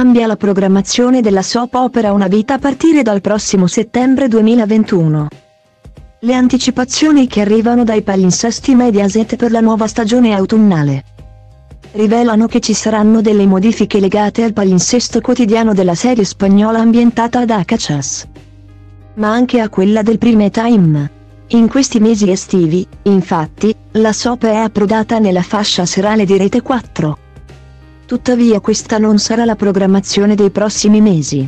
cambia la programmazione della soap opera Una vita a partire dal prossimo settembre 2021. Le anticipazioni che arrivano dai palinsesti Mediaset per la nuova stagione autunnale rivelano che ci saranno delle modifiche legate al palinsesto quotidiano della serie spagnola ambientata ad Acachas, ma anche a quella del prime time. In questi mesi estivi, infatti, la soap è approdata nella fascia serale di Rete 4. Tuttavia questa non sarà la programmazione dei prossimi mesi.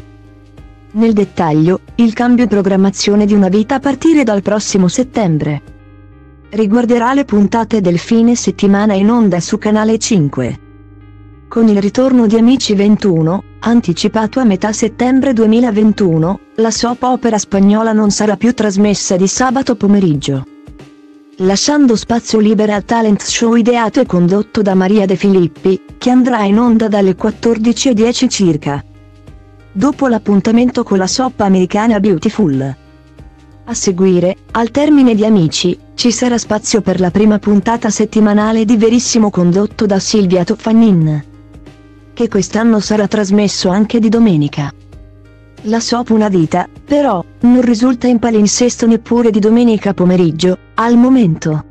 Nel dettaglio, il cambio programmazione di Una vita a partire dal prossimo settembre riguarderà le puntate del fine settimana in onda su Canale 5. Con il ritorno di Amici 21, anticipato a metà settembre 2021, la soap opera spagnola non sarà più trasmessa di sabato pomeriggio, lasciando spazio libero al talent show ideato e condotto da Maria De Filippi, che andrà in onda dalle 14:10 circa, dopo l'appuntamento con la soap americana Beautiful. A seguire, al termine di Amici, ci sarà spazio per la prima puntata settimanale di Verissimo condotto da Silvia Toffanin, che quest'anno sarà trasmesso anche di domenica. La soap Una vita, però, non risulta in palinsesto neppure di domenica pomeriggio, al momento.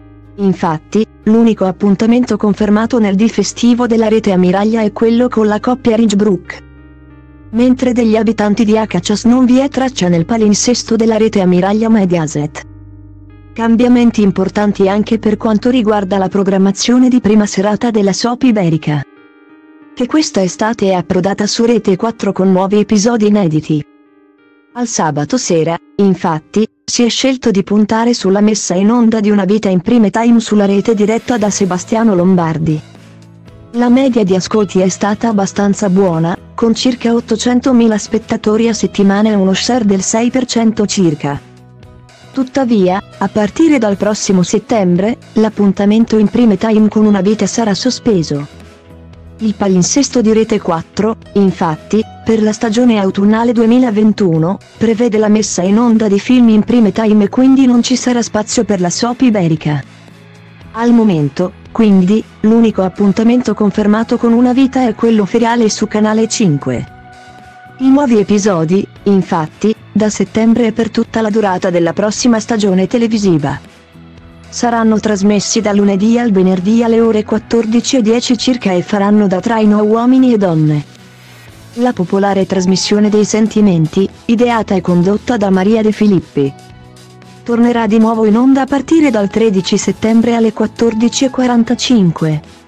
Infatti, l'unico appuntamento confermato nel D festivo della rete ammiraglia è quello con la coppia Ridgebrook, mentre degli abitanti di Acachas non vi è traccia nel palinsesto della rete ammiraglia Mediaset. Cambiamenti importanti anche per quanto riguarda la programmazione di prima serata della soap iberica, che questa estate è approdata su Rete 4 con nuovi episodi inediti. Al sabato sera, infatti, si è scelto di puntare sulla messa in onda di Una vita in prime time sulla rete diretta da Sebastiano Lombardi. La media di ascolti è stata abbastanza buona, con circa 800.000 spettatori a settimana e uno share del 6% circa. Tuttavia, a partire dal prossimo settembre, l'appuntamento in prime time con Una vita sarà sospeso. Il palinsesto di Rete 4, infatti, per la stagione autunnale 2021, prevede la messa in onda di film in prime time e quindi non ci sarà spazio per la soap iberica. Al momento, quindi, l'unico appuntamento confermato con Una vita è quello feriale su Canale 5. I nuovi episodi, infatti, da settembre e per tutta la durata della prossima stagione televisiva, saranno trasmessi dal lunedì al venerdì alle ore 14:10 circa e faranno da traino a uomini e donne. La popolare trasmissione dei sentimenti, ideata e condotta da Maria De Filippi, tornerà di nuovo in onda a partire dal 13 settembre alle 14:45.